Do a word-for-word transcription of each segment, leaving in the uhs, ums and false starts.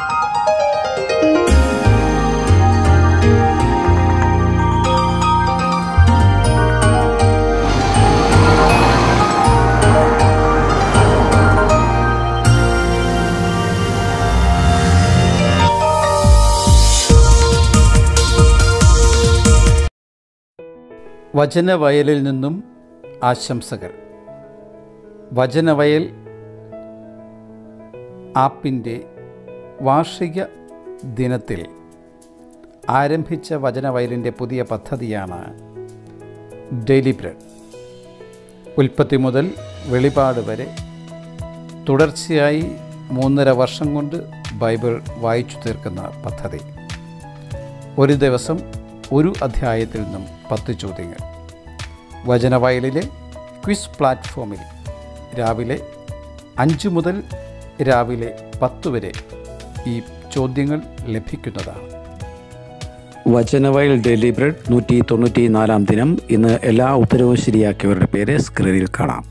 വചനവയലിൽ നിന്നും ആശംസകൾ. വചനവയൽ ആപ്പിൻ്റെ വാർഷിക ദിനത്തിൽ ആരംഭിച്ച വചനവയലിൻ്റെ പുതിയ പദ്ധതിയാണ് ഡെയിലി ബ്രെഡ്. ഉൽപ്പത്തി മുതൽ വെളിപാട് വരെ തുടർച്ചയായി മൂന്നര വർഷം കൊണ്ട് ബൈബിൾ വായിച്ചു തീർക്കുന്ന പദ്ധതി. ഒരു ദിവസം ഒരു അധ്യായത്തിൽ നിന്നും പത്ത് ചോദ്യങ്ങൾ. വചനവയലിലെ ക്വിസ് പ്ലാറ്റ്ഫോമിൽ രാവിലെ അഞ്ച് മുതൽ രാവിലെ പത്ത് വരെ ഈ ചോദ്യങ്ങൾ ലഭിക്കുന്നതാണ്. വചനവയൽ ഡെയിലി ബ്രെഡ് നൂറ്റി തൊണ്ണൂറ്റി നാലാം ദിനം. ഇന്ന് എല്ലാ ഉത്തരവും ശരിയാക്കിയവരുടെ പേര് സ്ക്രീനിൽ കാണാം.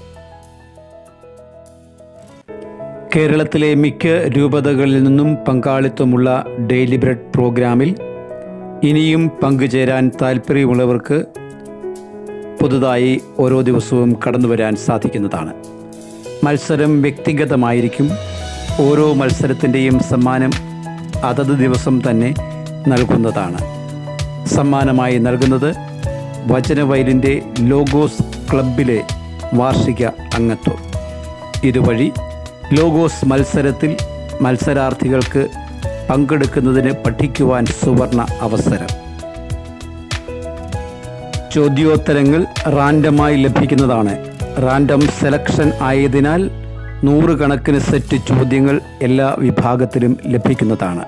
കേരളത്തിലെ മിക്ക രൂപതകളിൽ നിന്നും പങ്കാളിത്തമുള്ള ഡെയിലി ബ്രെഡ് പ്രോഗ്രാമിൽ ഇനിയും പങ്കുചേരാൻ താൽപ്പര്യമുള്ളവർക്ക് പുതുതായി ഓരോ ദിവസവും കടന്നു വരാൻ സാധിക്കുന്നതാണ്. മത്സരം വ്യക്തിഗതമായിരിക്കും. ഓരോ മത്സരത്തിൻ്റെയും സമ്മാനം അതത് ദിവസം തന്നെ നൽകുന്നതാണ്. സമ്മാനമായി നൽകുന്നത് വചനവയലിൻ്റെ ലോഗോസ് ക്ലബിലെ വാർഷിക അംഗത്വം. ഇതുവഴി ലോഗോസ് മത്സരത്തിൽ മത്സരാർത്ഥികൾക്ക് പങ്കെടുക്കുന്നതിന് പഠിക്കുവാൻ സുവർണ അവസരം. ചോദ്യോത്തരങ്ങൾ റാൻഡമായി ലഭിക്കുന്നതാണ്. റാൻഡം സെലക്ഷൻ ആയതിനാൽ നൂറുകണക്കിന് സെറ്റ് ചോദ്യങ്ങൾ എല്ലാ വിഭാഗത്തിലും ലഭിക്കുന്നതാണ്.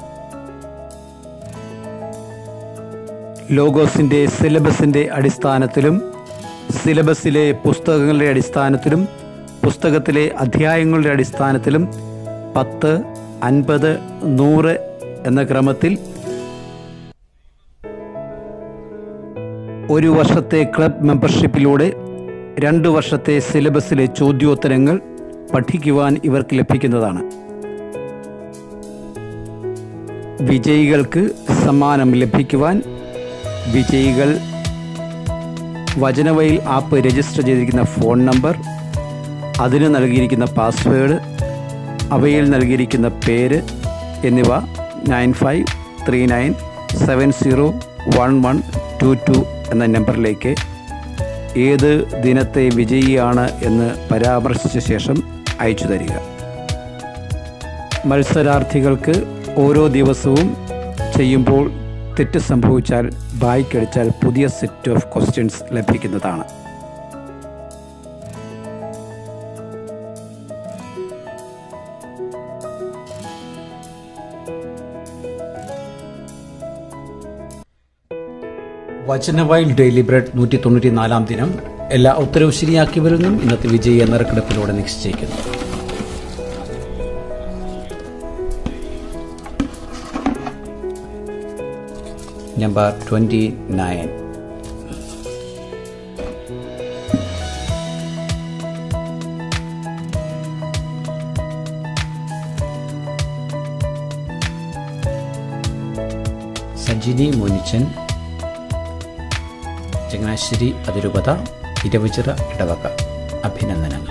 ലോഗോസിൻ്റെ സിലബസിൻ്റെ അടിസ്ഥാനത്തിലും സിലബസിലെ പുസ്തകങ്ങളുടെ അടിസ്ഥാനത്തിലും പുസ്തകത്തിലെ അധ്യായങ്ങളുടെ അടിസ്ഥാനത്തിലും പത്ത്, അൻപത്, നൂറ് എന്ന ക്രമത്തിൽ ഒരു വർഷത്തെ ക്ലബ് മെമ്പർഷിപ്പിലൂടെ രണ്ട് വർഷത്തെ സിലബസിലെ ചോദ്യോത്തരങ്ങൾ പഠിക്കുവാൻ ഇവർക്ക് ലഭിക്കുന്നതാണ്. വിജയികൾക്ക് സമ്മാനം ലഭിക്കുവാൻ വിജയികൾ വചനവയൽ ആപ്പ് രജിസ്റ്റർ ചെയ്തിരിക്കുന്ന ഫോൺ നമ്പർ, അതിന് നൽകിയിരിക്കുന്ന പാസ്വേഡ്, അവയിൽ നൽകിയിരിക്കുന്ന പേര് എന്നിവ nine five three nine seven zero one one two two എന്ന നമ്പറിലേക്ക് ഏത് ദിനത്തെ വിജയിയാണ് എന്ന് പരാമർശിച്ച ശേഷം അയച്ചു തരിക. മത്സരാർത്ഥികൾക്ക് ഓരോ ദിവസവും ചെയ്യുമ്പോൾ തെറ്റ് സംഭവിച്ചാൽ ബായ്ക്കടിച്ചാൽ പുതിയ സെറ്റ് ഓഫ് ക്വസ്റ്റ്യൻസ് ലഭിക്കുന്നതാണ്. വചനവയൽ ഡെയിലി ബ്രെഡ് നൂറ്റി തൊണ്ണൂറ്റി നാലാം ദിനം എല്ലാ ഉത്തരവും ശരിയാക്കിയവരിൽ ഇന്നത്തെ വിജയ നറുക്കെടുപ്പിലൂടെ നിശ്ചയിക്കുന്നു. Number twenty nine. Sajini Monichan, Changanassery അതിരൂപത, ഇരവുചിറ ഇടവക. അഭിനന്ദനങ്ങൾ.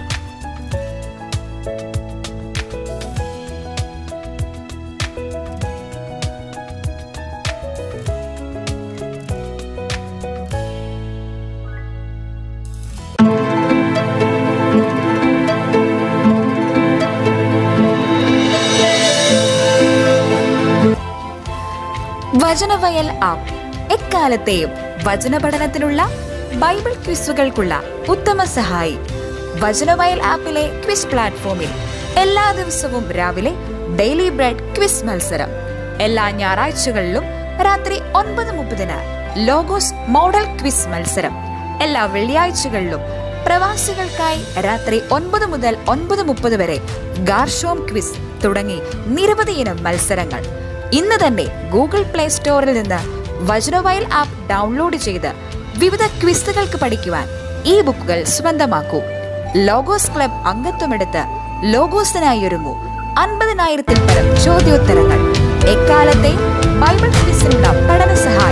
വചനവയൽ ആപ്പ് എക്കാലത്തെയും വചന പഠനത്തിനുള്ള ബൈബിൾ ക്വിസുകൾക്കുള്ള ഉത്തമ സഹായി. വചനവയൽ ആപ്പിലെ ക്വിസ് പ്ലാറ്റ്ഫോമിൽ എല്ലാ ദിവസവും രാവിലെ ഡെയിലി ബ്രെഡ് ക്വിസ് മത്സരം, എല്ലാ ഞായറാഴ്ചകളിലും രാത്രി ഒൻപത് മുപ്പതിന് ലോഗോസ് മോഡൽ ക്വിസ് മത്സരം, എല്ലാ വെള്ളിയാഴ്ചകളിലും പ്രവാസികൾക്കായി രാത്രി ഒൻപത് മുതൽ ഒൻപത് മുപ്പത് വരെ ഗാർഷോം ക്വിസ് തുടങ്ങി നിരവധി ഇനം മത്സരങ്ങൾ. ഇന്ന് തന്നെ ഗൂഗിൾ പ്ലേ സ്റ്റോറിൽ നിന്ന് വചനവയൽ ആപ്പ് ഡൗൺലോഡ് ചെയ്ത് വിവിധ ക്വിസുകൾക്ക് പഠിക്കുവാൻ ഈ ബുക്കുകൾ സ്വന്തമാക്കൂ. Logos club അംഗത്വമെടുത്ത് ലോഗോസിനായി ഒരുങ്ങൂ. അൻപതിനായിരത്തിൽ പരം ചോദ്യോത്തരങ്ങൾ, എക്കാലത്തെ ബൈബിൾ ക്വിസിനുള്ള പഠന സഹായം.